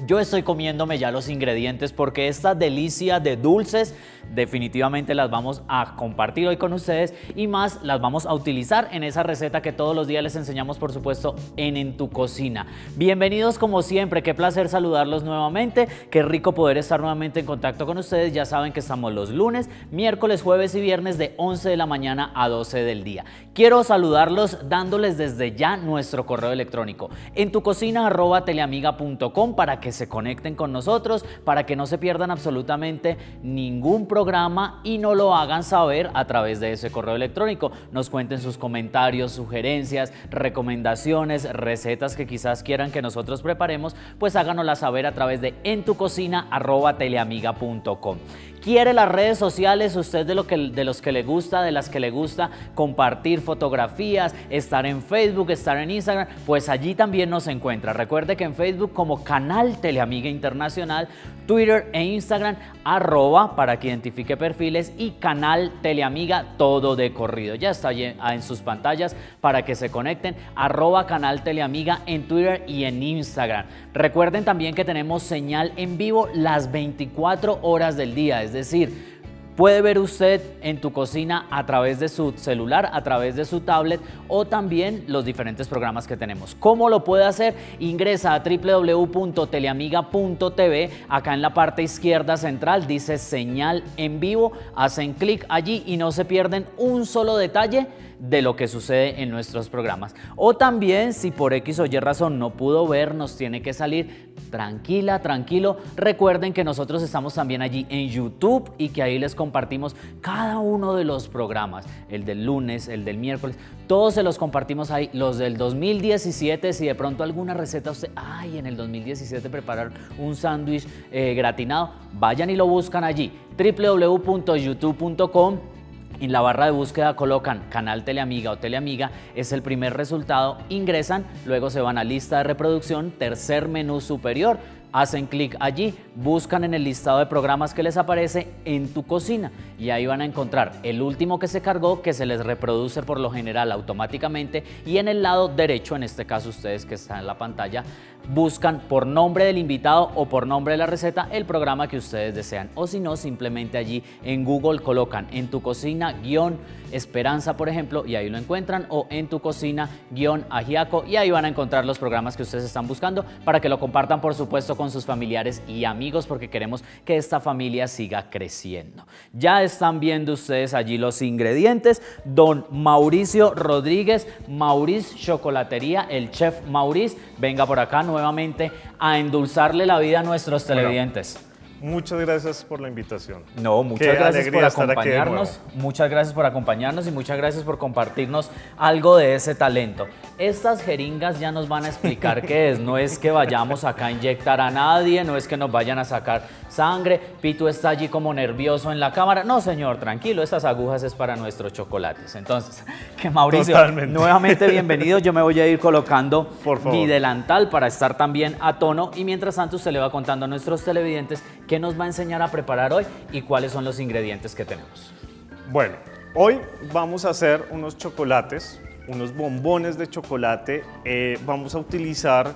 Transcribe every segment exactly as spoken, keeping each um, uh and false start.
Yo estoy comiéndome ya los ingredientes porque estas delicias de dulces definitivamente las vamos a compartir hoy con ustedes y más las vamos a utilizar en esa receta que todos los días les enseñamos, por supuesto, en En Tu Cocina. Bienvenidos como siempre, qué placer saludarlos nuevamente, qué rico poder estar nuevamente en contacto con ustedes. Ya saben que estamos los lunes, miércoles, jueves y viernes de once de la mañana a doce del día. Quiero saludarlos dándoles desde ya nuestro correo electrónico entucocina arroba teleamiga punto com para que se conecten con nosotros, para que no se pierdan absolutamente ningún programa y no lo hagan saber a través de ese correo electrónico. Nos cuenten sus comentarios, sugerencias, recomendaciones, recetas que quizás quieran que nosotros preparemos, pues háganosla saber a través de entucocina arroba teleamiga punto com. ¿Quiere las redes sociales? Usted de, lo que, de los que le gusta, de las que le gusta compartir fotografías, estar en Facebook, estar en Instagram, pues allí también nos encuentra. Recuerde que en Facebook como Canal Teleamiga Internacional, Twitter e Instagram, arroba para que identifique perfiles y Canal Teleamiga todo de corrido. Ya está en sus pantallas para que se conecten, arroba Canal Teleamiga en Twitter y en Instagram. Recuerden también que tenemos señal en vivo las veinticuatro horas del día, es decir, puede ver usted En Tu Cocina a través de su celular, a través de su tablet o también los diferentes programas que tenemos. ¿Cómo lo puede hacer? Ingresa a doble u doble u doble u punto teleamiga punto t v, acá en la parte izquierda central dice señal en vivo, hacen clic allí y no se pierden un solo detalle de lo que sucede en nuestros programas. O también, si por X o Y razón no pudo ver, nos tiene que salir, tranquila, tranquilo. Recuerden que nosotros estamos también allí en YouTube y que ahí les compartimos cada uno de los programas, el del lunes, el del miércoles, todos se los compartimos ahí, los del dos mil diecisiete, si de pronto alguna receta usted, ay, en el dos mil diecisiete prepararon un sándwich eh, gratinado, vayan y lo buscan allí, doble u doble u doble u punto youtube punto com. En la barra de búsqueda colocan Canal Teleamiga o Teleamiga, es el primer resultado, ingresan, luego se van a lista de reproducción, tercer menú superior, hacen clic allí, buscan en el listado de programas que les aparece En Tu Cocina y ahí van a encontrar el último que se cargó, que se les reproduce por lo general automáticamente, y en el lado derecho, en este caso ustedes que están en la pantalla, buscan por nombre del invitado o por nombre de la receta el programa que ustedes desean, o si no, simplemente allí en Google colocan En Tu Cocina guión Esperanza, por ejemplo, y ahí lo encuentran, o En Tu Cocina guión Ajiaco, y ahí van a encontrar los programas que ustedes están buscando para que lo compartan, por supuesto, con sus familiares y amigos, porque queremos que esta familia siga creciendo. Ya están viendo ustedes allí los ingredientes. Don Mauricio Rodríguez, Maurice Chocolatería, el chef Maurice, venga por acá nuevamente a endulzarle la vida a nuestros televidentes. Bueno, muchas gracias por la invitación. No, muchas Qué gracias por estar acompañarnos, muchas gracias por acompañarnos y muchas gracias por compartirnos algo de ese talento. Estas jeringas ya nos van a explicar qué es, no es que vayamos acá a inyectar a nadie, no es que nos vayan a sacar sangre. Pito está allí como nervioso en la cámara. No, señor, tranquilo, estas agujas es para nuestros chocolates. Entonces, que Mauricio, Totalmente. nuevamente bienvenido. Yo me voy a ir colocando mi delantal para estar también a tono y mientras tanto usted le va contando a nuestros televidentes qué nos va a enseñar a preparar hoy y cuáles son los ingredientes que tenemos. Bueno, hoy vamos a hacer unos chocolates, unos bombones de chocolate. Eh, vamos a utilizar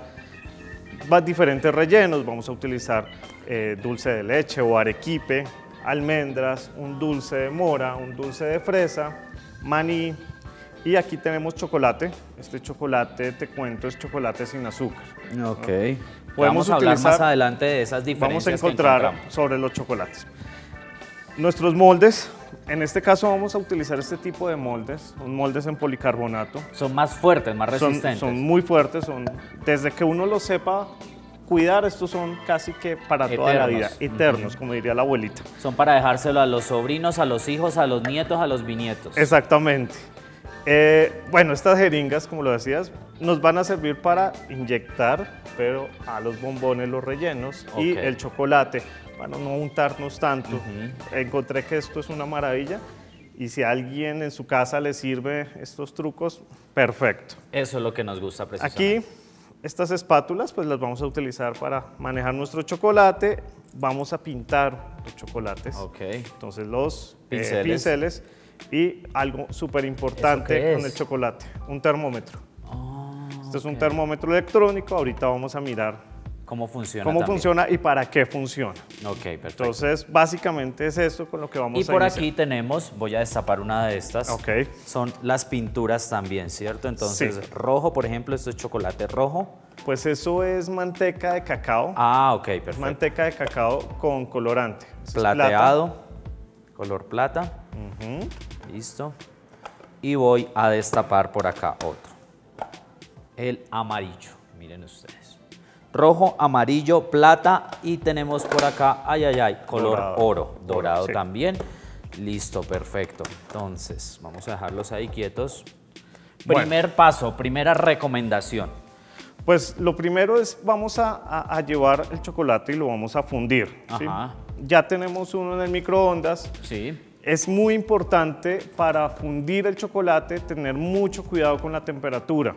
diferentes rellenos, vamos a utilizar eh, dulce de leche o arequipe, almendras, un dulce de mora, un dulce de fresa, maní, y aquí tenemos chocolate. Este chocolate, te cuento, es chocolate sin azúcar. Ok. ¿no? Podemos hablar más adelante de esas diferencias. Vamos a encontrar sobre los chocolates. Nuestros moldes, en este caso vamos a utilizar este tipo de moldes, son moldes en policarbonato. Son más fuertes, más resistentes. Son, son muy fuertes, son, desde que uno los sepa cuidar, estos son casi que para eternos. Toda la vida, eternos, uh-huh. como diría la abuelita. Son para dejárselo a los sobrinos, a los hijos, a los nietos, a los bisnietos. Exactamente. Eh, bueno, estas jeringas, como lo decías, nos van a servir para inyectar, pero a los bombones, los rellenos, okay. y el chocolate, para no untarnos tanto. Uh-huh. Encontré que esto es una maravilla y si a alguien en su casa le sirve estos trucos, perfecto. Eso es lo que nos gusta precisamente. Aquí, estas espátulas, pues las vamos a utilizar para manejar nuestro chocolate. Vamos a pintar los chocolates. Okay. Entonces los pinceles. Eh, pinceles. Y algo súper importante con el chocolate, un termómetro. Oh, este es okay. un termómetro electrónico, ahorita vamos a mirar cómo funciona cómo también. funciona y para qué funciona. Ok, perfecto. Entonces, básicamente es esto con lo que vamos Y a por iniciar. aquí tenemos, voy a destapar una de estas. Ok. Son las pinturas también, ¿cierto? Entonces, Sí. rojo, por ejemplo, esto es chocolate rojo. Pues eso es manteca de cacao. Ah, ok, perfecto. Manteca de cacao con colorante. Eso es Plateado, color plata. plata. Ujú. Listo. Y voy a destapar por acá otro. El amarillo, miren ustedes. Rojo, amarillo, plata y tenemos por acá, ay, ay, ay, color Dorado. oro, dorado Oro, sí. también. Listo, perfecto. Entonces, vamos a dejarlos ahí quietos. Bueno. Primer paso, primera recomendación. Pues lo primero es, vamos a, a- a llevar el chocolate y lo vamos a fundir. ¿sí? Ajá. Ya tenemos uno en el microondas. Sí. Es muy importante para fundir el chocolate tener mucho cuidado con la temperatura.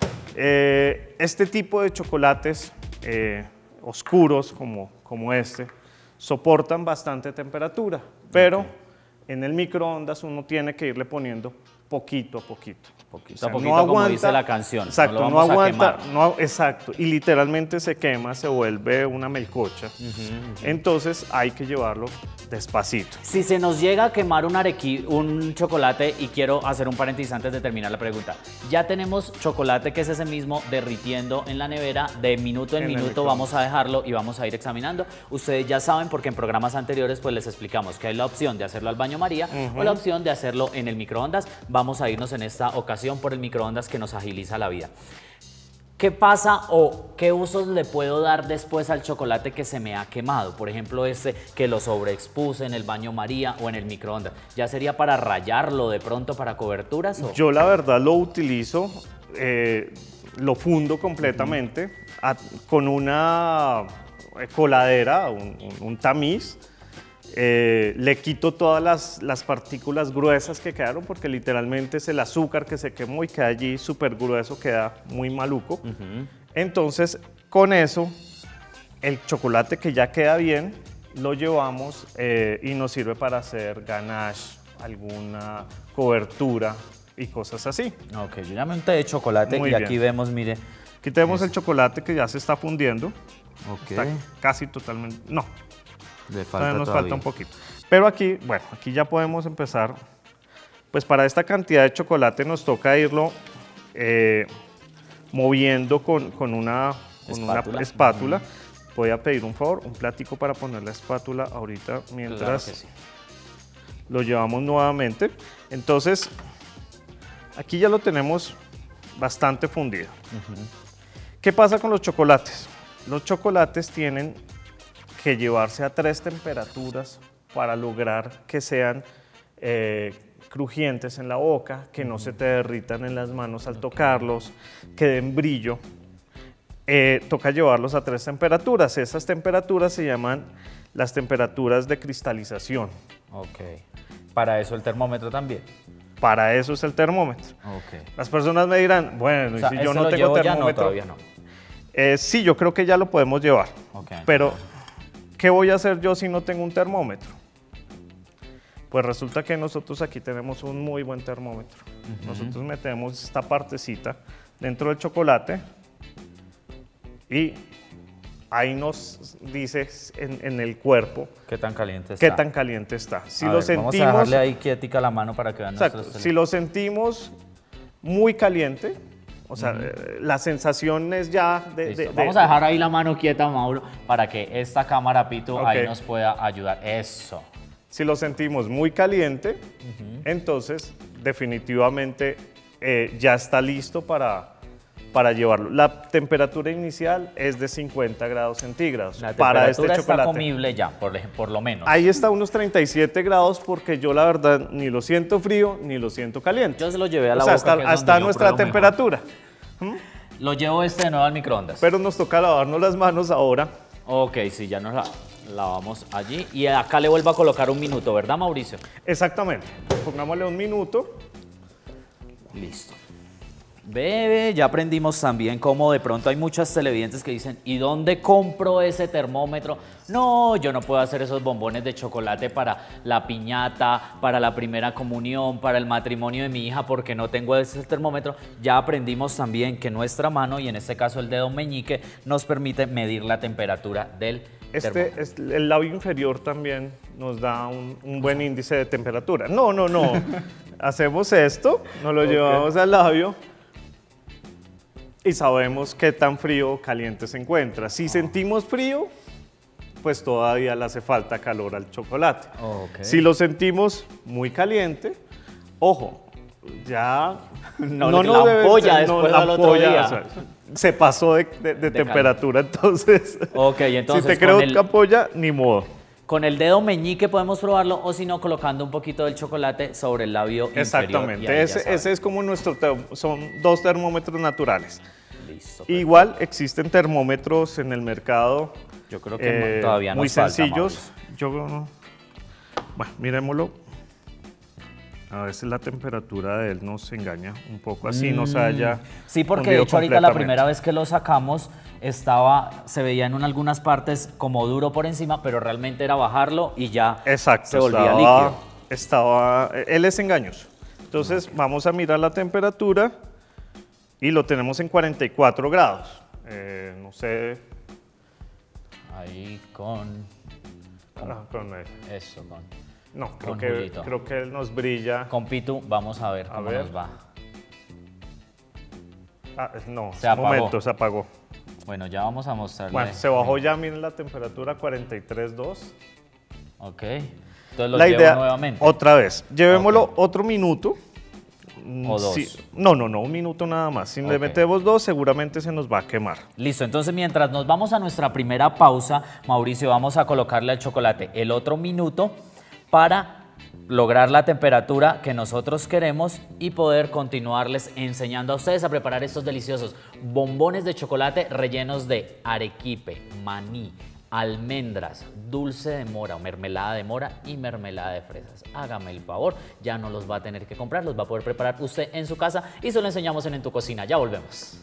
Eh, este tipo de chocolates eh, oscuros como, como este soportan bastante temperatura, pero en el microondas uno tiene que irle poniendo poquito a poquito. Poquito O sea, a poquito, como dice la canción. no Exacto, lo no, vamos a aguanta, quemar. no, exacto, y literalmente se quema, se vuelve una melcocha. Entonces hay que llevarlo despacito. Si se nos llega a quemar un arequi, un chocolate, y quiero hacer un paréntesis antes de terminar la pregunta, ya tenemos chocolate que es ese mismo derritiendo en la nevera, de minuto en, En el minuto microondas. vamos a dejarlo y vamos a ir examinando. Ustedes ya saben porque en programas anteriores pues les explicamos que hay la opción de hacerlo al baño María o la opción de hacerlo en el microondas. Vamos a irnos en esta ocasión por el microondas que nos agiliza la vida. ¿Qué pasa o qué usos le puedo dar después al chocolate que se me ha quemado? Por ejemplo, este que lo sobreexpuse en el baño María o en el microondas. ¿Ya sería para rallarlo de pronto para coberturas? O? Yo la verdad lo utilizo, eh, lo fundo completamente a- con una eh, coladera, un, un- un tamiz. Eh, le quito todas las, las partículas gruesas que quedaron porque literalmente es el azúcar que se quemó y queda allí súper grueso, queda muy maluco. Entonces, con eso, el chocolate que ya queda bien, lo llevamos eh, y nos sirve para hacer ganache, alguna cobertura y cosas así. Ok, yo ya me unté de chocolate Muy y bien. aquí vemos, mire. Aquí tenemos el chocolate que ya se está fundiendo. Ok, Está casi totalmente... No, le falta todavía nos todavía. falta un poquito. Pero aquí, bueno, aquí ya podemos empezar. Pues para esta cantidad de chocolate nos toca irlo eh, moviendo con, con una con una Espátula. espátula. Voy a pedir un favor, un plático para poner la espátula ahorita mientras Claro que sí. lo llevamos nuevamente. Entonces, aquí ya lo tenemos bastante fundido. ¿Qué pasa con los chocolates? Los chocolates tienen que llevarse a tres temperaturas para lograr que sean eh, crujientes en la boca, que no se te derritan en las manos al tocarlos, que den brillo. Eh, toca llevarlos a tres temperaturas. Esas temperaturas se llaman las temperaturas de cristalización. Ok. Para eso el termómetro también. Para eso es el termómetro. Ok. Las personas me dirán, bueno, O y sea, si ¿este yo no lo tengo llevo ya? No, termómetro. todavía no. Eh, sí, yo creo que ya lo podemos llevar. Ok. Pero, ¿qué voy a hacer yo si no tengo un termómetro? Pues resulta que nosotros aquí tenemos un muy buen termómetro. Nosotros metemos esta partecita dentro del chocolate y ahí nos dice en, en el cuerpo ¿Qué tan caliente está? qué tan caliente está. Si A lo ver, sentimos, Vamos a dejarle ahí quietica la mano para que vean exacto, nuestros si lo sentimos muy caliente, o sea, eh, la sensación es ya de... Listo. de- de- Vamos a dejar ahí la mano quieta, Mauro, para que esta cámara, Pito, ahí Ok. nos pueda ayudar. Eso. Si lo sentimos muy caliente, entonces definitivamente eh, ya está listo para, para llevarlo. La temperatura inicial es de cincuenta grados centígrados La para temperatura este está chocolate. comible ya, por, ej- por lo menos. Ahí está unos treinta y siete grados porque yo la verdad ni lo siento frío ni lo siento caliente. Yo se lo llevé a la O sea, boca, hasta, que es hasta donde yo nuestra pruebo mejor. temperatura. Lo llevo este de nuevo al microondas. Pero nos toca lavarnos las manos ahora. Ok, sí, ya nos la lavamos allí. Y acá le vuelvo a colocar un minuto, ¿verdad, Mauricio? Exactamente. Pongámosle un minuto. Listo. Bebe, ya aprendimos también cómo de pronto hay muchas televidentes que dicen, ¿y dónde compro ese termómetro? No, yo no puedo hacer esos bombones de chocolate para la piñata, para la primera comunión, para el matrimonio de mi hija porque no tengo ese termómetro. Ya aprendimos también que nuestra mano, y en este caso el dedo meñique, nos permite medir la temperatura del Este, termómetro. es- el labio inferior también nos da un, un buen índice de temperatura. No, no, no. Hacemos esto, nos lo Ok. llevamos al labio y sabemos qué tan frío o caliente se encuentra. Si sentimos frío, pues todavía le hace falta calor al chocolate. Ok. Si lo sentimos muy caliente, ojo, ya No, no la nos debe ampolla ser- después la al otro ampolla, día. o sea, se pasó de, de- de temperatura, entonces, Ok, entonces si te con creo el- ampolla, ni modo. Con el dedo meñique podemos probarlo o si no colocando un poquito del chocolate sobre el labio inferior. y Exactamente, ahí ya ese, sabe. ese es como nuestro, te- son dos termómetros naturales. Listo. Igual existen termómetros en el mercado Yo creo que eh, todavía nos muy falta, sencillos. Yo, bueno, miremoslo. A veces la temperatura de él nos engaña un poco, así no se haya Mm. Sí, porque de hundido hecho ahorita la completamente. primera vez que lo sacamos estaba, se veía en algunas partes como duro por encima, pero realmente era bajarlo y ya Exacto, se volvía estaba, líquido. estaba, él es engañoso. Entonces vamos a mirar la temperatura y lo tenemos en cuarenta y cuatro grados. Eh, no sé, Ahí con ah, con él. eso, con, No, creo Con que, Julito. creo que él nos brilla. con Pitu, vamos a ver A cómo ver. nos va. Ah, no, Se un apagó. momento, se apagó. Bueno, ya vamos a mostrarle. Bueno, se bajó ya, miren la temperatura cuarenta y tres punto dos. Ok. Entonces lo La llevo idea, nuevamente. otra vez, llevémoslo Ok. otro minuto. Mm, O dos. sí, no, no, no, un minuto nada más. Si le Ok. metemos dos, seguramente se nos va a quemar. Listo, entonces mientras nos vamos a nuestra primera pausa, Mauricio, vamos a colocarle al chocolate el otro minuto para lograr la temperatura que nosotros queremos y poder continuarles enseñando a ustedes a preparar estos deliciosos bombones de chocolate rellenos de arequipe, maní, almendras, dulce de mora o mermelada de mora y mermelada de fresas. Hágame el favor, ya no los va a tener que comprar, los va a poder preparar usted en su casa y se lo enseñamos en En Tu Cocina. Ya volvemos.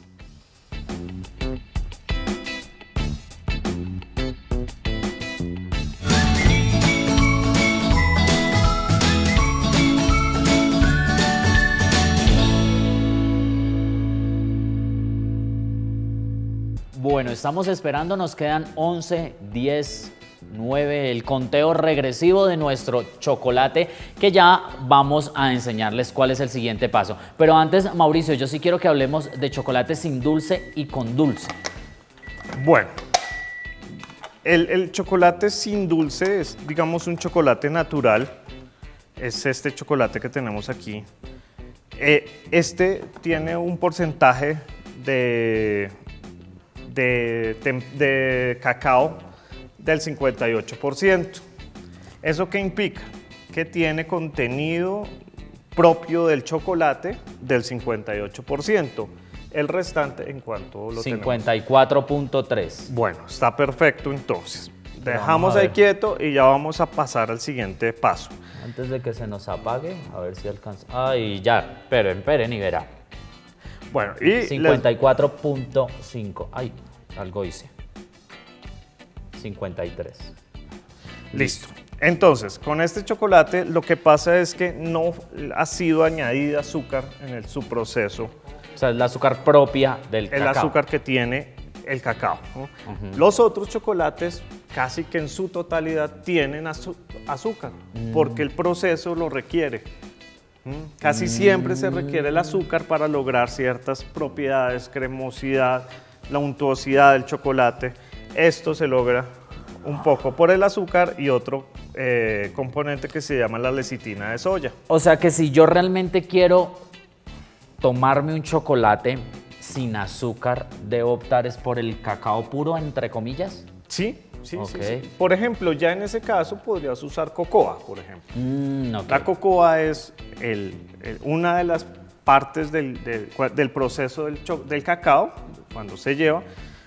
Bueno, estamos esperando, nos quedan once, diez, nueve, el conteo regresivo de nuestro chocolate, que ya vamos a enseñarles cuál es el siguiente paso. Pero antes, Mauricio, yo sí quiero que hablemos de chocolate sin dulce y con dulce. Bueno, el, el chocolate sin dulce es, digamos, un chocolate natural. Es este chocolate que tenemos aquí. Eh, este tiene un porcentaje de, de, tem- de cacao del cincuenta y ocho por ciento. ¿Eso qué implica? Que tiene contenido propio del chocolate del cincuenta y ocho por ciento. El restante, ¿en cuánto lo tenemos? cincuenta y cuatro punto tres. Bueno, está perfecto entonces. Vamos Dejamos a ahí ver. quieto y ya vamos a pasar al siguiente paso. Antes de que se nos apague, a ver si alcanza. Ay, ya, esperen, esperen y verá. Bueno, y les- cincuenta y cuatro punto cinco. Ay, algo hice. cincuenta y tres. listo. Entonces, con este chocolate lo que pasa es que no ha sido añadida azúcar en el, su proceso, O sea, es la azúcar propia del el cacao. azúcar que tiene el cacao, ¿no? Los otros chocolates casi que en su totalidad tienen azu- azúcar, Mm. porque el proceso lo requiere. ¿Mm? Casi siempre se requiere el azúcar para lograr ciertas propiedades, cremosidad, la untuosidad del chocolate. Esto se logra un poco por el azúcar y otro eh, componente que se llama la lecitina de soya. O sea que si yo realmente quiero tomarme un chocolate sin azúcar, ¿debo optar es por el cacao puro, entre comillas? Sí, sí, Ok. sí, sí. Por ejemplo, ya en ese caso podrías usar cocoa, por ejemplo. Mm, ok. La cocoa es el- el- una de las partes del, del- del proceso del, cho- del cacao, cuando se lleva,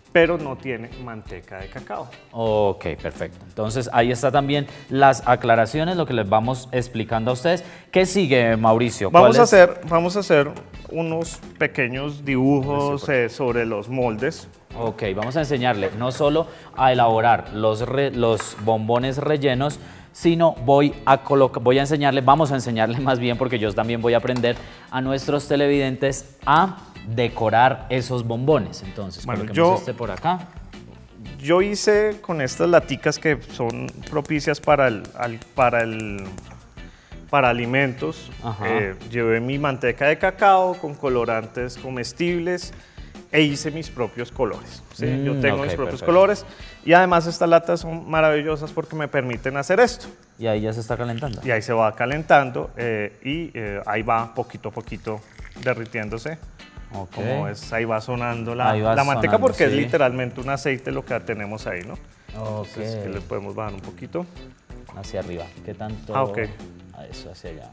pero no tiene manteca de cacao. Ok, perfecto. Entonces ahí está también las aclaraciones, lo que les vamos explicando a ustedes. ¿Qué sigue, Mauricio? Vamos a, es? hacer, vamos a hacer unos pequeños dibujos eh, sobre los moldes. Ok, vamos a enseñarle no solo a elaborar los, re, los bombones rellenos, sino voy a, voy a enseñarle, vamos a enseñarle más bien, porque yo también voy a aprender a nuestros televidentes a decorar esos bombones. Entonces, bueno, coloquemos yo, este por acá. Yo hice con estas laticas que son propicias para el, al, para el, para alimentos. Eh, llevé mi manteca de cacao con colorantes comestibles e hice mis propios colores. ¿sí? Mm, Yo tengo okay, mis propios perfecto. colores y además estas latas son maravillosas porque me permiten hacer esto. Y ahí ya se está calentando. Y ahí se va calentando eh, y eh, ahí va poquito a poquito derritiéndose. Okay. Como es, ahí va sonando la, va la manteca sonando, porque sí. es literalmente un aceite lo que tenemos ahí, ¿no? Okay. Entonces, que le podemos bajar un poquito. Hacia arriba. ¿Qué tanto? Ah, ok. A eso, hacia allá.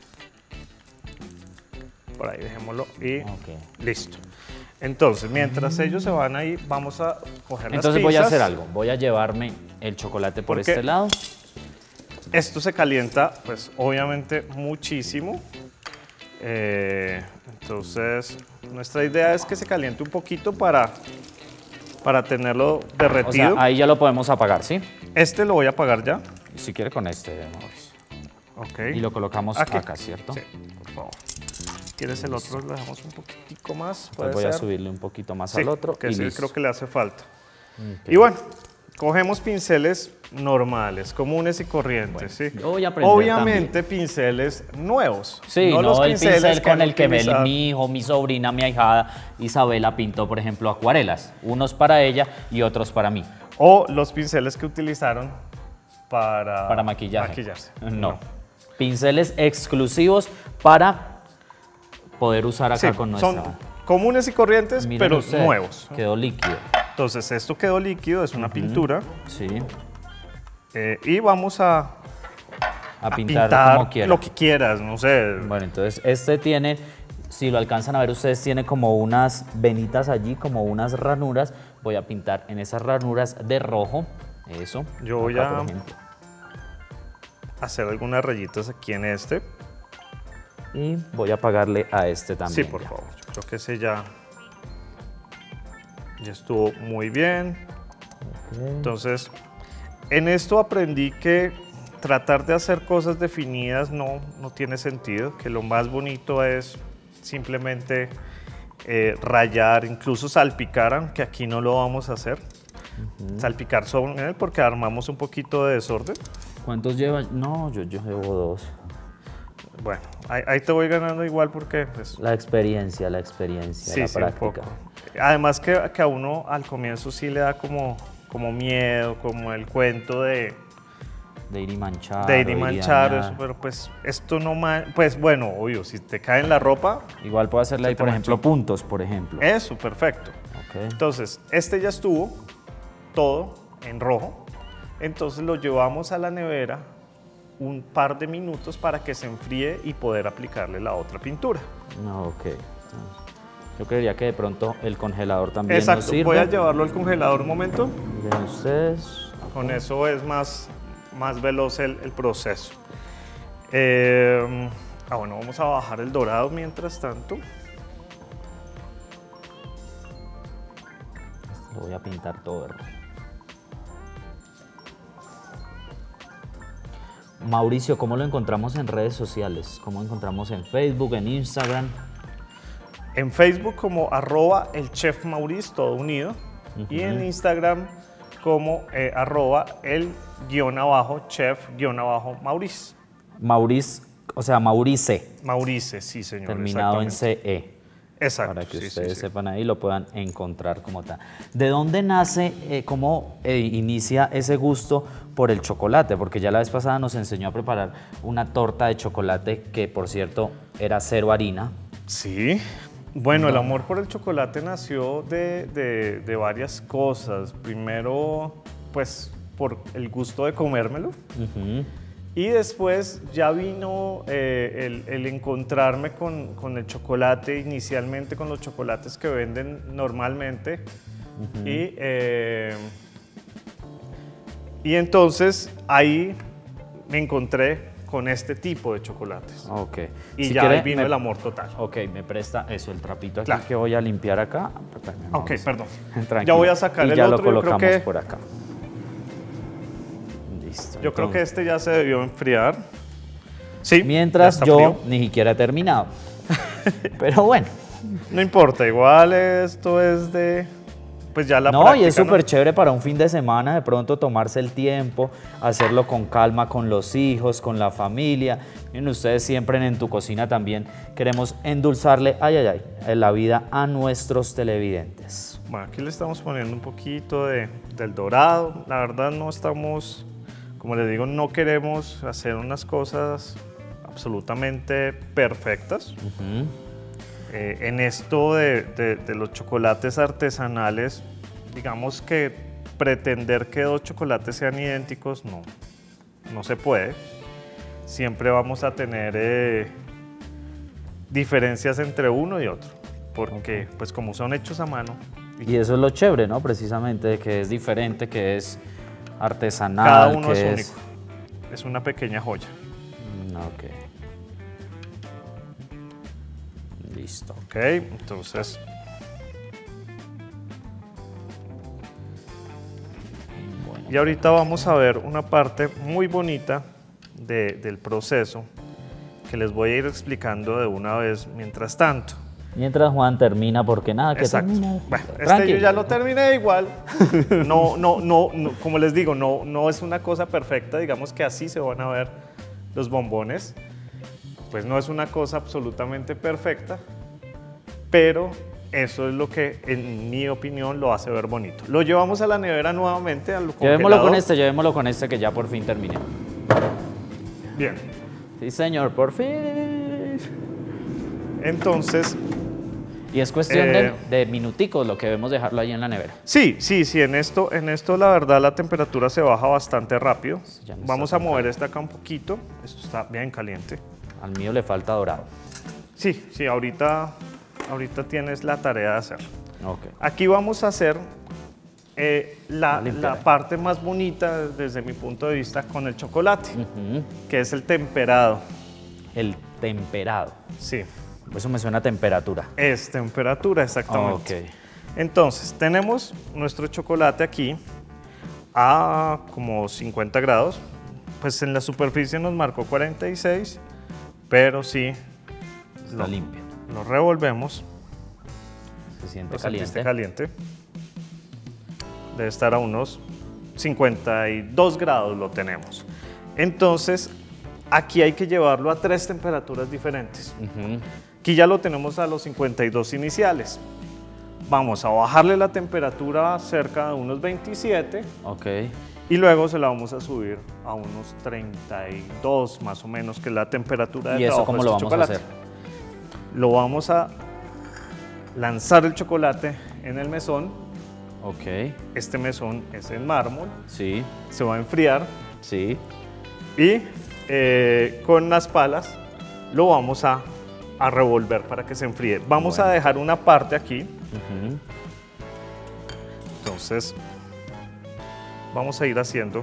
Por ahí dejémoslo y okay. listo. Entonces, mientras mm. ellos se van ahí, vamos a coger las Entonces pinzas. voy a hacer algo. Voy a llevarme el chocolate por porque este lado. Esto se calienta, pues, obviamente muchísimo. Eh, entonces, nuestra idea es que se caliente un poquito para, para tenerlo derretido. O sea, ahí ya lo podemos apagar, ¿sí? Este lo voy a apagar ya. Si quiere con este, Mauricio. Ok. Y lo colocamos Aquí. acá, ¿cierto? Sí, por favor. ¿Quieres el otro? Lo dejamos un poquitico más. Voy ser? a subirle un poquito más sí, al otro. que y sí, listo. creo que le hace falta. Okay. Y bueno, cogemos pinceles normales, comunes y corrientes. Bueno, ¿sí? yo voy a aprender Obviamente también. pinceles nuevos. Sí, no, no los el pincel con el que utilizado. mi hijo, mi sobrina, mi ahijada Isabela pintó, por ejemplo, acuarelas. Unos para ella y otros para mí. O los pinceles que utilizaron para, para maquillaje. maquillarse. No. no. Pinceles exclusivos para poder usar acá sí, con nuestra... Son comunes y corrientes, Miren pero usted, nuevos. Quedó líquido. Entonces, esto quedó líquido, es una uh-huh. pintura. Sí. Eh, y vamos a, a, a pintar, pintar como quiera. lo que quieras, no sé. Bueno, entonces este tiene, si lo alcanzan a ver ustedes, tiene como unas venitas allí, como unas ranuras. Voy a pintar en esas ranuras de rojo. Eso. Yo voy acá, a hacer algunas rayitas aquí en este. Y voy a apagarle a este también. Sí, por favor. Yo creo que ese ya, ya estuvo muy bien. Okay. Entonces, en esto aprendí que tratar de hacer cosas definidas no, no tiene sentido, que lo más bonito es simplemente eh, rayar, incluso salpicar, aunque aquí no lo vamos a hacer. Uh-huh. Salpicar sobre él porque armamos un poquito de desorden. ¿Cuántos llevan? No, yo, yo llevo dos. Bueno, ahí, ahí te voy ganando igual porque... Pues, la experiencia, la experiencia, sí, la sí, práctica. Un poco. Además que, que a uno al comienzo sí le da como, como miedo, como el cuento de... De ir y manchar. De ir y manchar, eso, pero pues esto no man... Pues bueno, obvio, si te cae en la ropa... Igual puedo hacerle ahí, por ejemplo, manchó. puntos, por ejemplo. Eso, perfecto. Okay. Entonces, este ya estuvo todo en rojo. Entonces lo llevamos a la nevera un par de minutos para que se enfríe y poder aplicarle la otra pintura. Ok. Yo creería que de pronto el congelador también Exacto. nos sirve. Voy a llevarlo al congelador un momento. Miren ustedes. Con eso es más, más veloz el, el proceso. Eh, ah, bueno, vamos a bajar el dorado mientras tanto. Lo voy a pintar todo. Mauricio, ¿cómo lo encontramos en redes sociales? ¿Cómo lo encontramos en Facebook, en Instagram? En Facebook como arroba el chef Maurice, todo unido. Uh-huh. Y en Instagram como eh, arroba el guión abajo chef guión abajo Maurice. Maurice, o sea, Maurice. Maurice, sí señor. Terminado en C E. Exacto. Para que sí, ustedes sí, sí. sepan ahí y lo puedan encontrar como tal. ¿De dónde nace, eh, cómo eh, inicia ese gusto por el chocolate? Porque ya la vez pasada nos enseñó a preparar una torta de chocolate que, por cierto, era cero harina. Sí. Bueno, el amor por el chocolate nació de, de, de varias cosas. Primero, pues, por el gusto de comérmelo. Uh-huh. Y después ya vino eh, el, el encontrarme con, con el chocolate, inicialmente con los chocolates que venden normalmente, Uh-huh. y, eh, y entonces ahí me encontré con este tipo de chocolates. Ok. Y si ya quiere, ahí vino me, el amor total. Ok, me presta eso, el trapito aquí claro. que voy a limpiar acá. Ok, perdón. Tranquilo. Ya voy a sacar y el ya otro. lo colocamos yo creo que, por acá. Listo. Yo entonces, creo que este ya se debió enfriar. Sí. Mientras yo frío. ni siquiera he terminado. Pero bueno. No importa, igual esto es de... Pues ya la no, práctica, y es súper ¿no? chévere para un fin de semana, de pronto tomarse el tiempo, hacerlo con calma con los hijos, con la familia. Miren, ustedes siempre en, en Tu Cocina también queremos endulzarle, ay, ay, ay, la vida a nuestros televidentes. Bueno, aquí le estamos poniendo un poquito de, del dorado. La verdad no estamos, como les digo, no queremos hacer unas cosas absolutamente perfectas. Uh-huh. Eh, en esto de, de, de los chocolates artesanales, digamos que pretender que dos chocolates sean idénticos, no, no se puede. Siempre vamos a tener eh, diferencias entre uno y otro, porque pues como son hechos a mano. Y eso es lo chévere, ¿no? Precisamente, que es diferente, que es artesanal. Cada uno que es, es único, es una pequeña joya. Mm, ok. Listo. Ok, entonces Bueno. y ahorita vamos a ver una parte muy bonita de, del proceso que les voy a ir explicando de una vez mientras tanto. Mientras Juan termina, porque nada que Exacto. termina. Bueno, este Tranqui. yo ya lo terminé igual. No, no, no, no, como les digo, no, no es una cosa perfecta, digamos que así se van a ver los bombones. Pues no es una cosa absolutamente perfecta, pero eso es lo que, en mi opinión, lo hace ver bonito. Lo llevamos a la nevera nuevamente, al Llevémoslo congelador. con este, llevémoslo con este que ya por fin terminé. Bien. Sí, señor, por fin. Entonces, Y es cuestión Eh, de, de minuticos lo que debemos dejarlo ahí en la nevera. sí, sí, sí, en esto, en esto la verdad la temperatura se baja bastante rápido. Ya no Vamos está a tan mover caliente. esta acá un poquito. Esto está bien caliente. Al mío le falta dorado. Sí, sí, ahorita, ahorita tienes la tarea de hacerlo. Ok. Aquí vamos a hacer eh, la, Voy a limpiar. la parte más bonita desde mi punto de vista con el chocolate, Ujú. que es el temperado. El temperado. Sí, Eso me suena a temperatura. es temperatura exactamente. Ok. Entonces, tenemos nuestro chocolate aquí a como cincuenta grados. Pues en la superficie nos marcó cuarenta y seis, pero sí Está lo, limpio. lo revolvemos. Se siente Lo sentiste caliente. caliente. Debe estar a unos cincuenta y dos grados lo tenemos. Entonces, aquí hay que llevarlo a tres temperaturas diferentes. Ujú. Aquí ya lo tenemos a los cincuenta y dos iniciales. Vamos a bajarle la temperatura cerca de unos veintisiete Ok. y luego se la vamos a subir a unos treinta y dos más o menos, que es la temperatura de ¿Y eso trabajo cómo de lo este vamos a chocolate. hacer? Lo vamos a lanzar el chocolate en el mesón. Ok. Este mesón es en mármol, Sí. se va a enfriar Sí. y eh, con las palas lo vamos a, a revolver para que se enfríe. Vamos Bueno. a dejar una parte aquí, Ujú. entonces vamos a ir haciendo.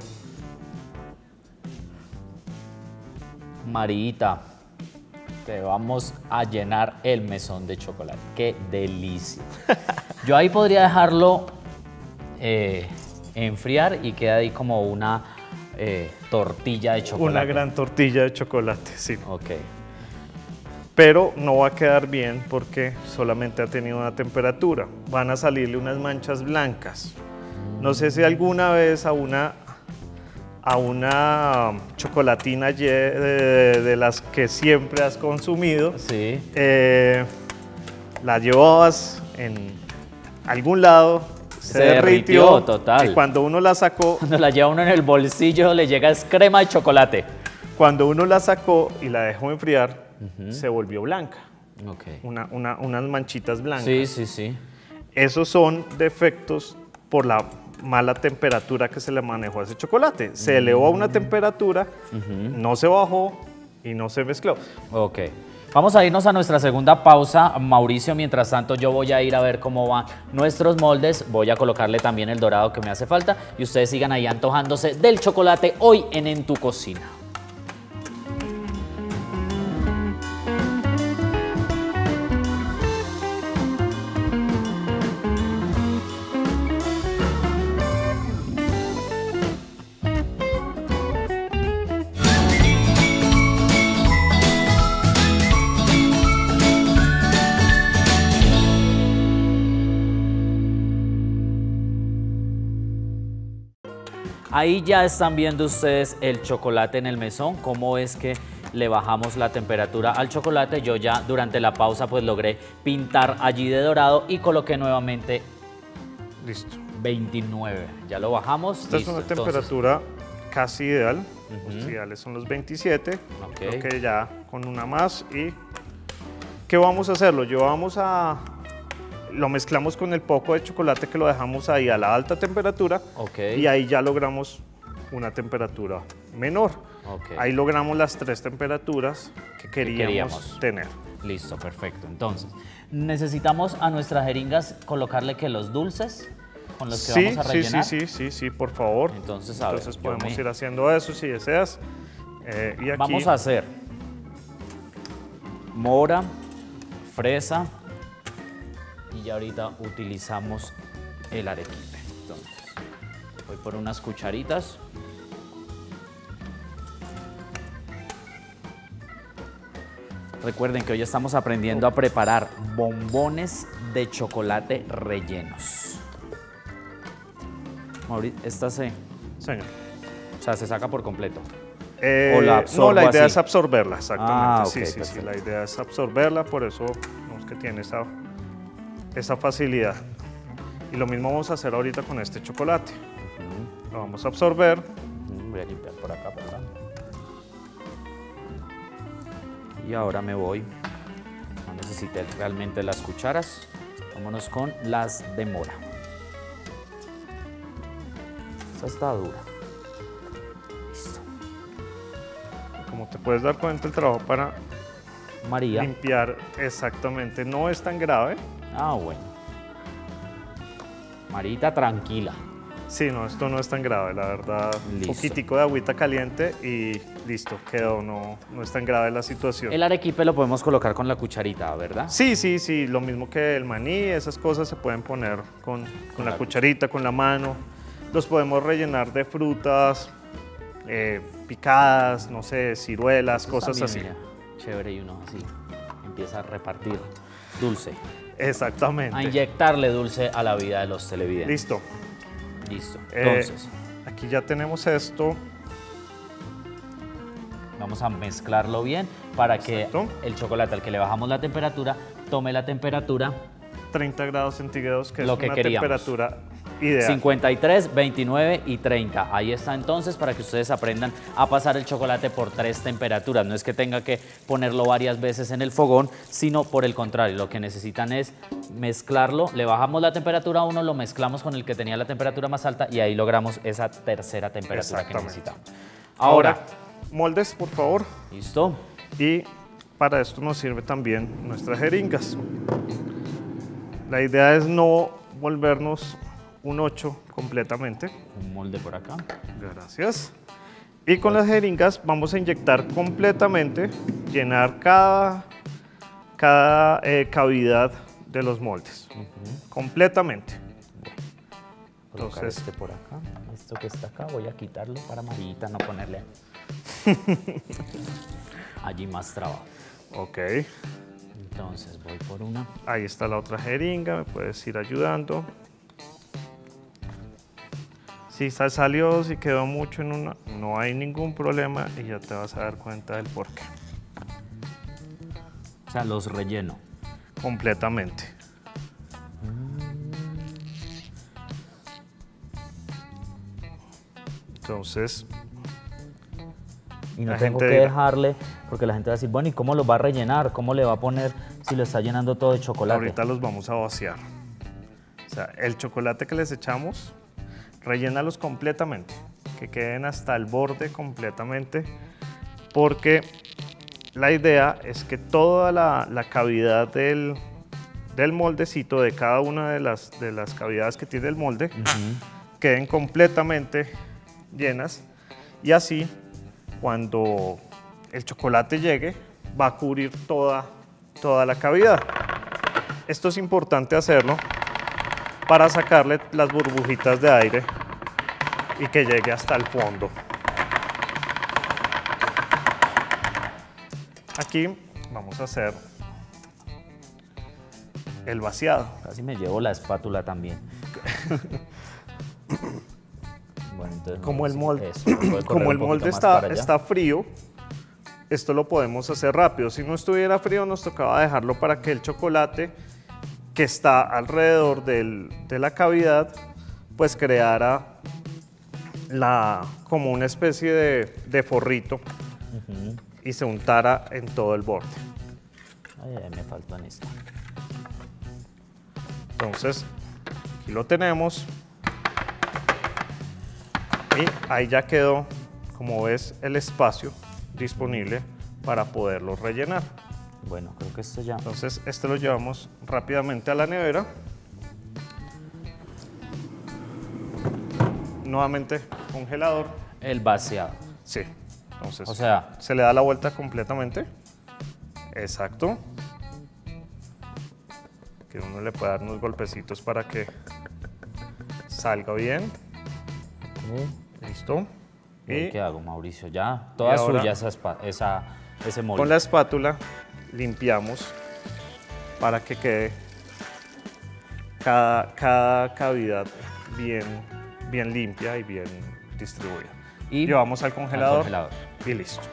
Marita, te vamos a llenar el mesón de chocolate. ¡Qué delicia! Yo ahí podría dejarlo eh, enfriar y queda ahí como una eh, tortilla de chocolate. Una gran tortilla de chocolate, sí. Ok. Pero no va a quedar bien porque solamente ha tenido una temperatura. Van a salirle unas manchas blancas. No sé si alguna vez a una, a una chocolatina ye- de, de las que siempre has consumido, Sí. eh, la llevabas en algún lado, se, Se derritió, total. y cuando uno la sacó, Cuando la lleva uno en el bolsillo le llega es crema de chocolate. cuando uno la sacó y la dejó enfriar, se volvió blanca, Ok. una, una- unas manchitas blancas. Sí, sí, sí. Esos son defectos por la mala temperatura que se le manejó a ese chocolate. Se elevó a una temperatura, no se bajó y no se mezcló. Ok. Vamos a irnos a nuestra segunda pausa, Mauricio. Mientras tanto, yo voy a ir a ver cómo van nuestros moldes. Voy a colocarle también el dorado que me hace falta y ustedes sigan ahí antojándose del chocolate hoy en En Tu Cocina. Ahí ya están viendo ustedes el chocolate en el mesón, cómo es que le bajamos la temperatura al chocolate. Yo ya durante la pausa pues logré pintar allí de dorado y coloqué nuevamente Listo. veintinueve. Ya lo bajamos. Esta listo, es una entonces. temperatura casi ideal. Uh-huh. Los ideales son los veintisiete. Okay. Creo que ya con una más. ¿Y qué vamos a hacer? Lo llevamos a... Lo mezclamos con el poco de chocolate que lo dejamos ahí a la alta temperatura. Okay. Y ahí ya logramos una temperatura menor. Okay. Ahí logramos las tres temperaturas que queríamos, queríamos tener. Listo, perfecto. Entonces, necesitamos a nuestras jeringas colocarle que los dulces con los que sí, vamos a sí, rellenar. sí, sí, sí, sí, por favor. Entonces, a Entonces ver, yo podemos me- ir haciendo eso si deseas. Eh, y aquí, Vamos a hacer mora, fresa y ya ahorita utilizamos el arequipe. Entonces, voy por unas cucharitas. Recuerden que hoy estamos aprendiendo a preparar bombones de chocolate rellenos. Mauri, esta se, Señor. o sea, se saca por completo. Eh, ¿O la no, absorbo la idea así? es absorberla, exactamente. Ah, sí, ok, sí, sí, perfecto. la idea es absorberla, por eso vemos que tiene esa, esa facilidad. Y lo mismo vamos a hacer ahorita con este chocolate. Lo vamos a absorber. Mm, Voy a limpiar por acá, ¿verdad? Y ahora me voy. No necesité realmente las cucharas. Vámonos con las de mora. Esta está dura. Listo. Como te puedes dar cuenta, el trabajo para María. limpiar exactamente no es tan grave. Ah, bueno. Marita, tranquila. Sí, no, esto no es tan grave, la verdad. Un Listo. poquitico de agüita caliente y listo, quedó. No, no es tan grave la situación. El arequipe lo podemos colocar con la cucharita, ¿verdad? Sí, sí, sí, lo mismo que el maní, esas cosas se pueden poner con, con la la cucharita, con la mano. Los podemos rellenar de frutas eh, picadas, no sé, ciruelas, cosas También, así. mira, chévere, y uno así empieza a repartir dulce. A Exactamente. inyectarle dulce a la vida de los televidentes. Listo. Listo. Eh, Entonces, aquí ya tenemos esto. vamos a mezclarlo bien para que Exacto. el chocolate al que le bajamos la temperatura tome la temperatura treinta grados centígrados, que Lo es que una queríamos. temperatura ideal. cincuenta y tres, veintinueve y treinta. Ahí está entonces para que ustedes aprendan a pasar el chocolate por tres temperaturas. No es que tenga que ponerlo varias veces en el fogón, sino por el contrario, lo que necesitan es mezclarlo. Le bajamos la temperatura a uno, lo mezclamos con el que tenía la temperatura más alta y ahí logramos esa tercera temperatura que Exactamente. necesitamos. Ahora, Ahora, moldes, por favor. ¿listo? Y para esto nos sirve también nuestras jeringas. La idea es no volvernos un ocho completamente. Un molde por acá. Gracias. Y con las jeringas vamos a inyectar completamente, llenar cada, cada eh, cavidad de los moldes. Completamente. Colocar Entonces- este por acá. Esto que está acá voy a quitarlo para Marita no ponerle allí más trabajo. Ok. Entonces voy por una. Ahí está la otra jeringa, me puedes ir ayudando. Si sa- salió, si quedó mucho en una, no hay ningún problema y ya te vas a dar cuenta del por qué. O sea, los relleno. Completamente. Entonces, Y no La tengo gente que dirá- dejarle, porque la gente va a decir, bueno, ¿y cómo lo va a rellenar? ¿Cómo le va a poner si lo está llenando todo de chocolate? ahorita los vamos a vaciar. O sea, el chocolate que les echamos, rellénalos completamente, que queden hasta el borde completamente, porque la idea es que toda la, la cavidad del, del moldecito, de cada una de las, de las cavidades que tiene el molde, uh-huh. queden completamente llenas, y así cuando el chocolate llegue va a cubrir toda, toda la cavidad. Esto es importante hacerlo para sacarle las burbujitas de aire y que llegue hasta el fondo. Aquí vamos a hacer el vaciado. Casi me llevo la espátula también. Bueno, entonces, como el molde, eso, como el molde está, está frío, esto lo podemos hacer rápido. Si no estuviera frío, nos tocaba dejarlo para que el chocolate que está alrededor del, de la cavidad, pues creara la, como una especie de, de forrito, uh-huh. y se untara en todo el borde. Ay, ay, me faltó en esto. Entonces, aquí lo tenemos. Y ahí ya quedó, como ves, el espacio disponible para poderlo rellenar. Bueno, creo que esto ya... Entonces, este lo llevamos rápidamente a la nevera. Nuevamente, congelador. El vaciado. Sí. Entonces, o sea, se le da la vuelta completamente. Exacto. Que uno le puede dar unos golpecitos para que salga bien. Okay. Listo. ¿Y qué hago, Mauricio? Ya, toda suya esa, esa, ese molde. Con la espátula limpiamos para que quede cada, cada cavidad bien, bien limpia y bien distribuida. Y llevamos al congelador, al congelador y listo.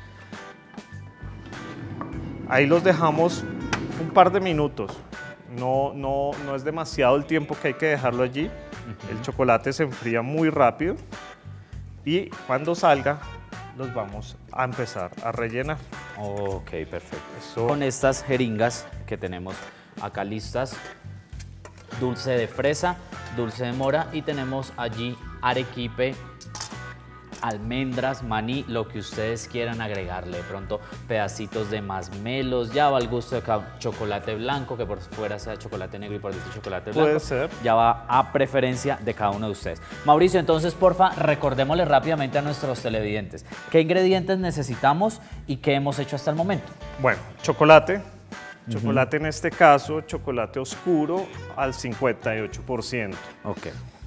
Ahí los dejamos un par de minutos. No, no, no es demasiado el tiempo que hay que dejarlo allí. Uh-huh. El chocolate se enfría muy rápido y cuando salga los vamos a empezar a rellenar. Ok, perfecto. Eso. Con estas jeringas que tenemos acá listas, dulce de fresa, dulce de mora y tenemos allí arequipe, almendras, maní, lo que ustedes quieran agregarle. De pronto pedacitos de masmelos, ya va al gusto de cada chocolate blanco, que por fuera sea chocolate negro y por dentro chocolate blanco. Puede ser. Ya va a preferencia de cada uno de ustedes. Mauricio, entonces, porfa, recordémosle rápidamente a nuestros televidentes qué ingredientes necesitamos y qué hemos hecho hasta el momento. Bueno, chocolate. Chocolate, uh-huh. en este caso, chocolate oscuro al cincuenta y ocho por ciento. Ok.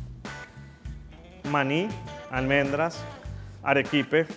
Maní, almendras, arequipe,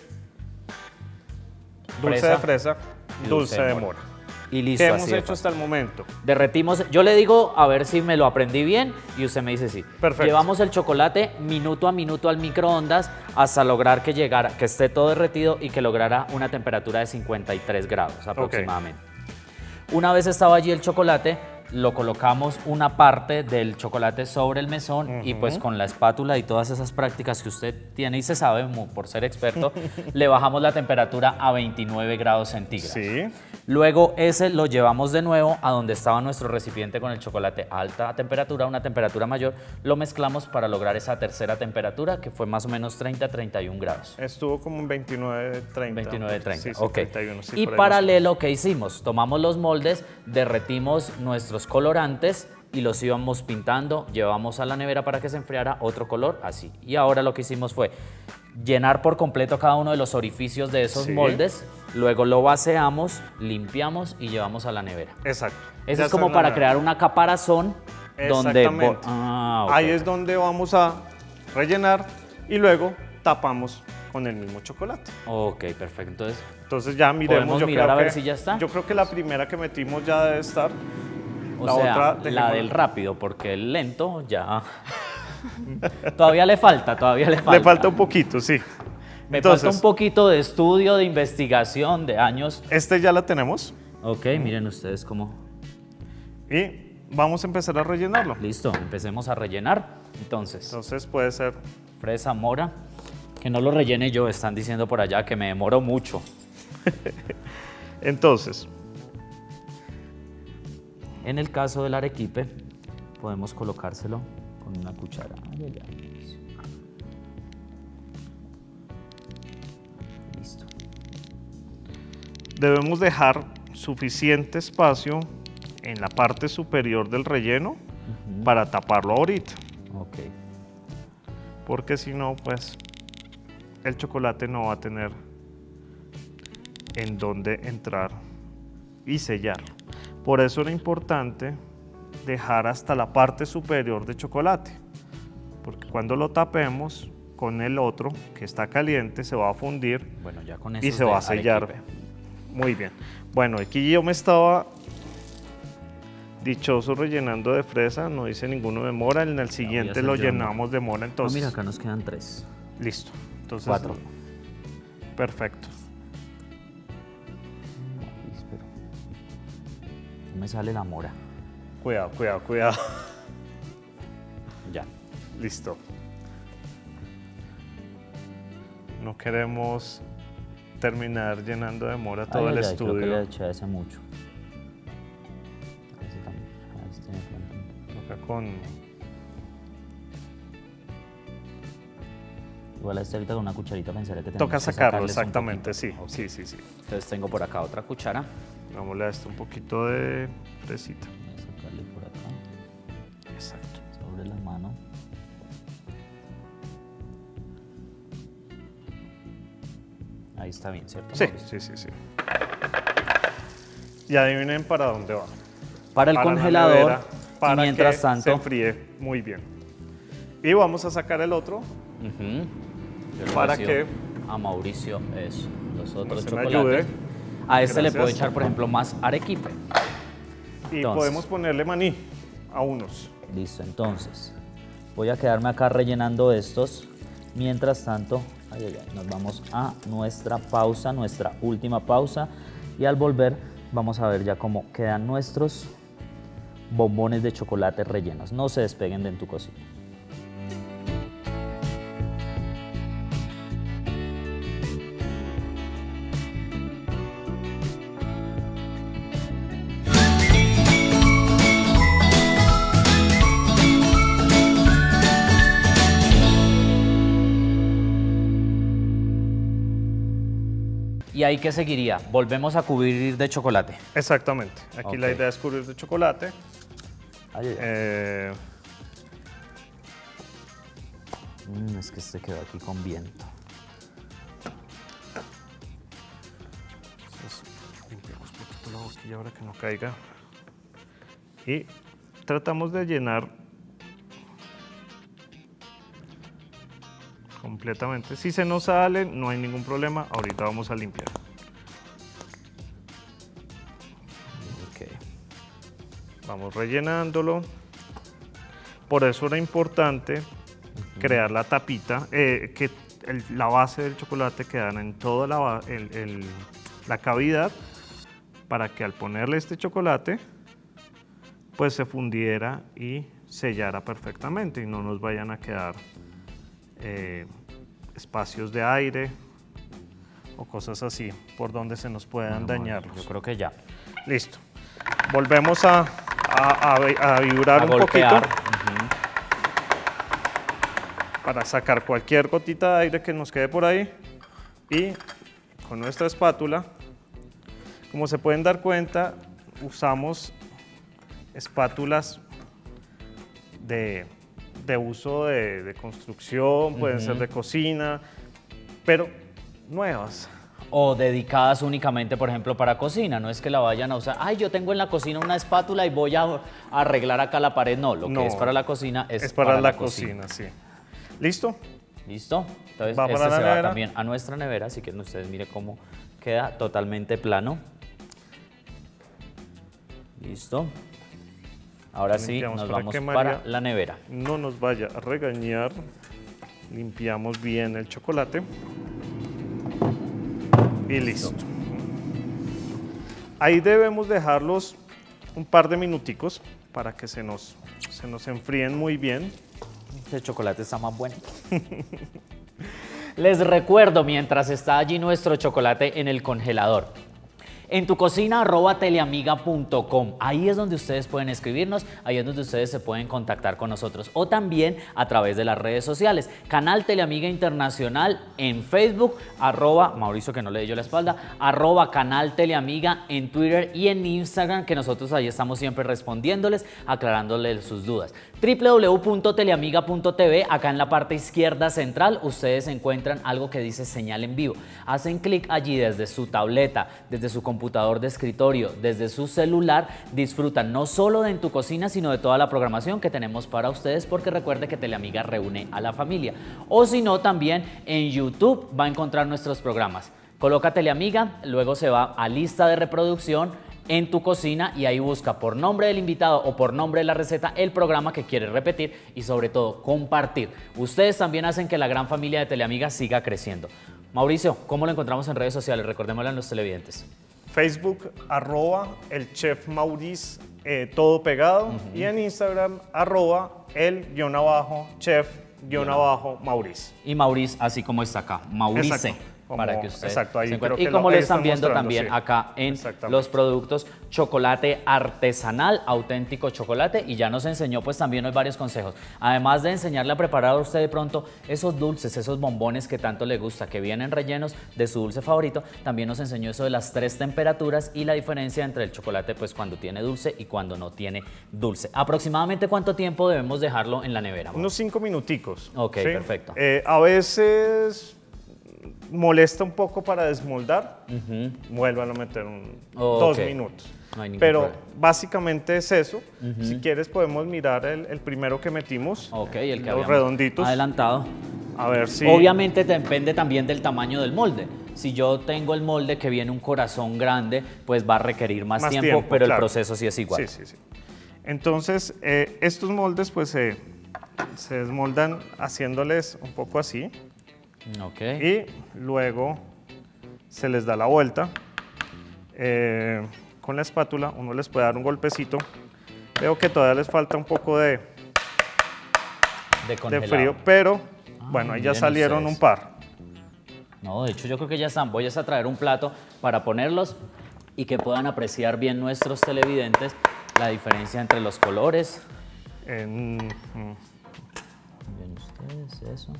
dulce fresa, de fresa, dulce, dulce de mora. mora. Y listo. ¿Qué hemos hecho hasta el momento? Derretimos, yo le digo a ver si me lo aprendí bien y usted me dice sí. Perfecto. Llevamos el chocolate minuto a minuto al microondas hasta lograr que llegara, que esté todo derretido y que lograra una temperatura de cincuenta y tres grados aproximadamente. Okay. Una vez estaba allí el chocolate, lo colocamos una parte del chocolate sobre el mesón, uh-huh. y pues con la espátula y todas esas prácticas que usted tiene y se sabe por ser experto, le bajamos la temperatura a veintinueve grados centígrados. Sí. Luego ese lo llevamos de nuevo a donde estaba nuestro recipiente con el chocolate a alta temperatura, una temperatura mayor, lo mezclamos para lograr esa tercera temperatura que fue más o menos treinta a treinta y un grados. Estuvo como en veintinueve, treinta. veintinueve, treinta, sí, sí, ok. treinta y uno, sí, y paralelo, ¿qué hicimos? Tomamos los moldes, derretimos nuestros colorantes y los íbamos pintando, llevamos a la nevera para que se enfriara otro color, así. Y ahora lo que hicimos fue llenar por completo cada uno de los orificios de esos, sí, moldes, luego lo vaciamos, limpiamos y llevamos a la nevera. Exacto. Eso es como para crear una caparazón donde... Exactamente. Ah, okay. Ahí es donde vamos a rellenar y luego tapamos con el mismo chocolate. Ok, perfecto. Entonces, Entonces ya miremos. ¿podemos yo mirar creo a ver que, si ya está? Yo creo que la primera que metimos ya debe estar. O la sea, otra, la dejemos... del rápido, porque el lento ya... todavía le falta, todavía le falta. Le falta un poquito, sí. Me Entonces, falta un poquito de estudio, de investigación, de años. Este ya la tenemos. Ok, miren ustedes cómo... Y vamos a empezar a rellenarlo. Listo, empecemos a rellenar. Entonces, Entonces puede ser... fresa, mora. Que no lo rellene yo, están diciendo por allá que me demoro mucho. Entonces... En el caso del arequipe, podemos colocárselo con una cuchara. Listo. Debemos dejar suficiente espacio en la parte superior del relleno uh-huh. para taparlo ahorita. Ok. Porque si no, pues el chocolate no va a tener en dónde entrar y sellarlo. Por eso era importante dejar hasta la parte superior de chocolate, porque cuando lo tapemos con el otro que está caliente se va a fundir bueno, ya con y se va a sellar. Arequipe. Muy bien. Bueno, aquí yo me estaba dichoso rellenando de fresa, no hice ninguno de mora, en el siguiente lo llenamos de mora. Entonces, no, mira, acá nos quedan tres. Listo. Entonces, cuatro. Perfecto. No me sale la mora. Cuidado, cuidado, cuidado. Ya. Listo. No queremos terminar llenando de mora todo ay, el ay, ay, estudio. Creo que le eché hace mucho. Toca con... Igual a este ahorita con una cucharita pensaré que tenemos Toca que sacarlo, exactamente, sí. Okay. Sí, sí, sí. Entonces tengo por acá otra cuchara. Vámonos a esto un poquito de fresita. Voy a sacarle por acá. Exacto. Sobre la mano. Ahí está bien, ¿cierto? Sí, sí, sí, sí. Y adivinen para dónde va. Para el para congelador, nevera, para mientras que tanto... se enfríe muy bien. Y vamos a sacar el otro. Uh-huh. Para que... A Mauricio, eso. Los otros se me chocolates. ayude. A este Gracias. le puedo echar, por ejemplo, más arequipe. Y Entonces, podemos ponerle maní a unos. Listo, entonces voy a quedarme acá rellenando estos. Mientras tanto, ay, ay, ay, nos vamos a nuestra pausa, nuestra última pausa. Y al volver vamos a ver ya cómo quedan nuestros bombones de chocolate rellenos. No se despeguen de En Tu Cocina. ¿Y ahí qué seguiría? Volvemos a cubrir de chocolate. Exactamente. Aquí Okay. la idea es cubrir de chocolate. Ay, ay, ay. Eh, mm, es que este quedó aquí con viento. entonces, limpiamos un poquito la boquilla ahora que no caiga. Y tratamos de llenar completamente. Si se nos sale, no hay ningún problema. Ahorita vamos a limpiar. Okay. Vamos rellenándolo. Por eso era importante uh-huh. crear la tapita, eh, que el, la base del chocolate quedara en toda la, el, el, la cavidad, para que al ponerle este chocolate, pues se fundiera y sellara perfectamente y no nos vayan a quedar eh, espacios de aire o cosas así por donde se nos puedan bueno, dañarlos. Yo creo que ya. Listo. Volvemos a, a, a, a vibrar a un golpear. poquito Uh-huh. para sacar cualquier gotita de aire que nos quede por ahí y con nuestra espátula, como se pueden dar cuenta, usamos espátulas de, de uso de, de construcción, pueden uh-huh. ser de cocina, pero nuevas. O dedicadas únicamente, por ejemplo, para cocina. No es que la vayan a usar, ay, yo tengo en la cocina una espátula y voy a arreglar acá la pared. No, lo no, que es para la cocina es, es para, para la, la cocina, cocina. sí. ¿Listo? ¿Listo? Entonces va este para la se nevera. va también a nuestra nevera, así que ustedes miren cómo queda totalmente plano. Listo. Ahora sí, nos para vamos que para María la nevera. no nos vaya a regañar. Limpiamos bien el chocolate. Y listo. listo. Ahí debemos dejarlos un par de minuticos para que se nos, se nos enfríen muy bien. Este chocolate está más bueno. Les recuerdo, mientras está allí nuestro chocolate en el congelador, En tu cocina arroba teleamiga punto com. Ahí es donde ustedes pueden escribirnos, ahí es donde ustedes se pueden contactar con nosotros o también a través de las redes sociales. Canal Teleamiga Internacional en Facebook, arroba, Mauricio que no le di yo la espalda, arroba Canal Teleamiga en Twitter y en Instagram, que nosotros ahí estamos siempre respondiéndoles, aclarándoles sus dudas. w w w punto teleamiga punto t v, acá en la parte izquierda central ustedes encuentran algo que dice señal en vivo. Hacen clic allí desde su tableta, desde su computador de escritorio, desde su celular, disfrutan no solo de En tu Cocina, sino de toda la programación que tenemos para ustedes, porque recuerde que Teleamiga reúne a la familia. O si no, también en YouTube va a encontrar nuestros programas. Coloca Teleamiga, luego se va a lista de reproducción, En tu Cocina, y ahí busca por nombre del invitado o por nombre de la receta el programa que quiere repetir y sobre todo compartir. Ustedes también hacen que la gran familia de Teleamiga siga creciendo. Mauricio, ¿cómo lo encontramos en redes sociales? Recordémosle a los televidentes. Facebook, arroba el chef Maurice, eh, todo pegado. Uh-huh. Y en Instagram, arroba el guión abajo chef guión abajo Maurice. Y Maurice, así como está acá, Maurice. Exacto. Como, para que usted exacto, ahí se creo y que como lo, lo están viendo también sí. acá en los productos chocolate artesanal, auténtico chocolate, y ya nos enseñó pues también hoy varios consejos. Además de enseñarle a preparar a usted de pronto esos dulces, esos bombones que tanto le gusta, que vienen rellenos de su dulce favorito, también nos enseñó eso de las tres temperaturas y la diferencia entre el chocolate pues cuando tiene dulce y cuando no tiene dulce. ¿Aproximadamente cuánto tiempo debemos dejarlo en la nevera, amor? Unos cinco minuticos. Ok, ¿sí? Perfecto. Eh, a veces molesta un poco para desmoldar, uh-huh. Vuélvalo a meter un, oh, dos okay. minutos. No hay Pero problema. Básicamente es eso. Uh-huh. Si quieres podemos mirar el, el primero que metimos, okay, el que los redonditos. Adelantado. A ver si... Obviamente depende también del tamaño del molde. Si yo tengo el molde que viene un corazón grande, pues va a requerir más, más tiempo, tiempo, pero claro. El proceso sí es igual. Sí, sí, sí. Entonces, eh, estos moldes pues eh, se desmoldan haciéndoles un poco así. Okay. Y luego se les da la vuelta. Eh, con la espátula uno les puede dar un golpecito. Veo que todavía les falta un poco de, de, de frío, pero ah, bueno, ahí ya salieron ustedes. Un par. No, de hecho yo creo que ya están. Voy a traer un plato para ponerlos y que puedan apreciar bien nuestros televidentes la diferencia entre los colores. En, mm. Bien ustedes, eso.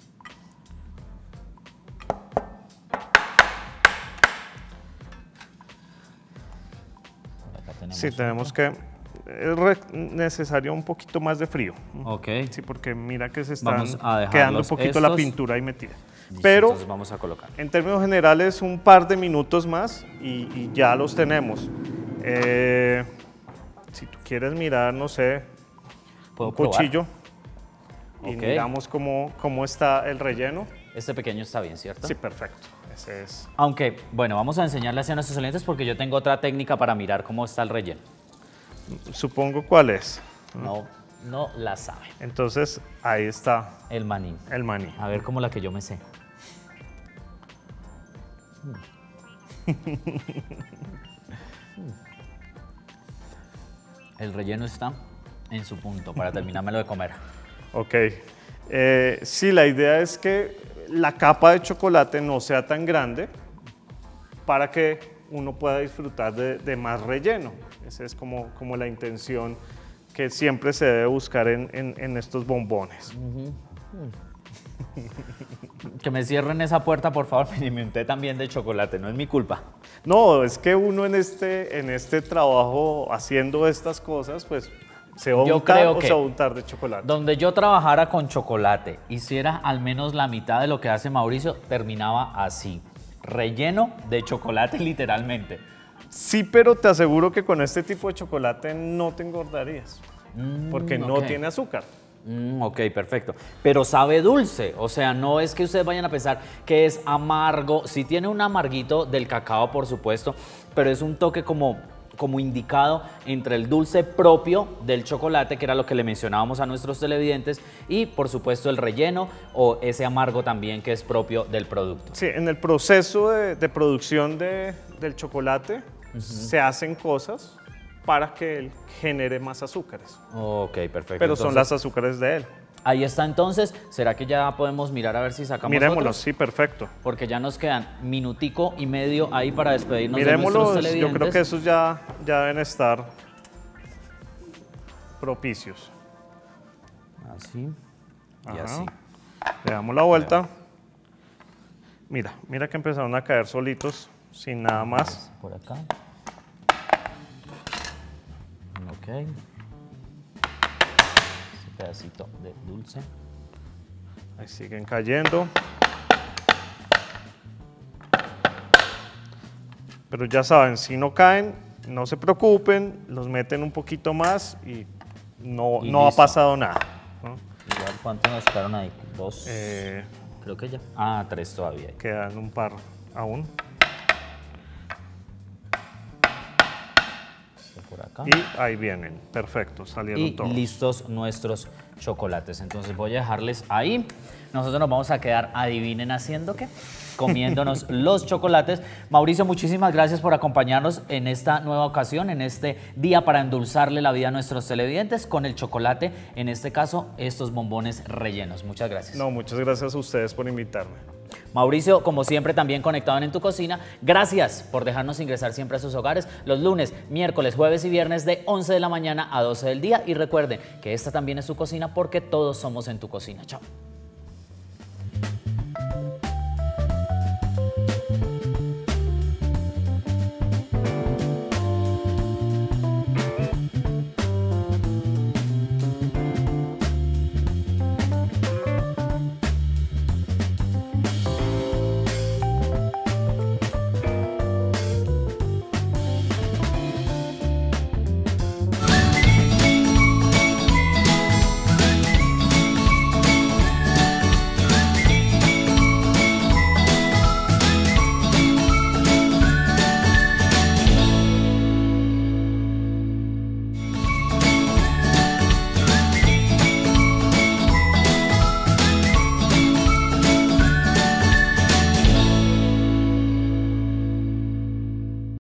Sí, tenemos que... Es necesario un poquito más de frío. Ok. Sí, porque mira que se están quedando un poquito estos. La pintura ahí metida. Listo, pero entonces vamos a colocar. En términos generales, un par de minutos más y, y ya los tenemos. Eh, si tú quieres mirar, no sé, ¿puedo un cuchillo probar? Y okay. Miramos cómo, cómo está el relleno. Este pequeño está bien, ¿cierto? Sí, perfecto. Ese es. Aunque, bueno, vamos a enseñarle así a nuestros clientes porque yo tengo otra técnica para mirar cómo está el relleno. Supongo cuál es. No, no la sabe. Entonces, ahí está. El maní. El maní. A ver como la que yo me sé. El relleno está en su punto para terminármelo de comer. Ok. Eh, sí, la idea es que la capa de chocolate no sea tan grande para que uno pueda disfrutar de, de más relleno. Esa es como, como la intención que siempre se debe buscar en, en, en estos bombones. Uh-huh. Que me cierren esa puerta, por favor, me inventé también de chocolate, no es mi culpa. No, es que uno en este, en este trabajo haciendo estas cosas, pues se va a untar o se va a untar de chocolate. Donde yo trabajara con chocolate, hiciera al menos la mitad de lo que hace Mauricio, terminaba así, relleno de chocolate literalmente. Sí, pero te aseguro que con este tipo de chocolate no te engordarías, mm, porque no okay. tiene azúcar. Mm, ok, perfecto. Pero sabe dulce, o sea, no es que ustedes vayan a pensar que es amargo. Sí tiene un amarguito del cacao, por supuesto, pero es un toque como, como indicado entre el dulce propio del chocolate, que era lo que le mencionábamos a nuestros televidentes, y por supuesto el relleno o ese amargo también que es propio del producto. Sí, en el proceso de, de producción de, del chocolate uh-huh. se hacen cosas para que él genere más azúcares. Ok, perfecto. Pero Entonces, son las azúcares de él. Ahí está entonces. ¿Será que ya podemos mirar a ver si sacamos Miremoslo, otros? sí, perfecto. Porque ya nos quedan minutico y medio ahí para despedirnos de Miremoslo, nuestros yo televidentes. creo que esos ya, ya deben estar propicios. Así y Ajá. así. Le damos la vuelta. Mira, mira que empezaron a caer solitos, sin nada más. Por acá. Ok. Ese pedacito de dulce. Ahí siguen cayendo. Pero ya saben, si no caen, no se preocupen, los meten un poquito más y no, Y no ha listo. pasado nada, ¿no? Igual, ¿cuántos nos quedaron ahí? Dos. Eh, Creo que ya. Ah, tres todavía. quedan un par aún. Este por acá. Y ahí vienen, perfecto, salieron Y todos. listos nuestros chocolates. Entonces voy a dejarles ahí. Nosotros nos vamos a quedar, adivinen haciendo qué, comiéndonos los chocolates. Mauricio, muchísimas gracias por acompañarnos en esta nueva ocasión, en este día para endulzarle la vida a nuestros televidentes con el chocolate, en este caso, estos bombones rellenos. Muchas gracias. No, muchas gracias a ustedes por invitarme. Mauricio, como siempre, también conectado en En Tu Cocina. Gracias por dejarnos ingresar siempre a sus hogares los lunes, miércoles, jueves y viernes de once de la mañana a doce del día. Y recuerden que esta también es su cocina porque todos somos En Tu Cocina. Chao.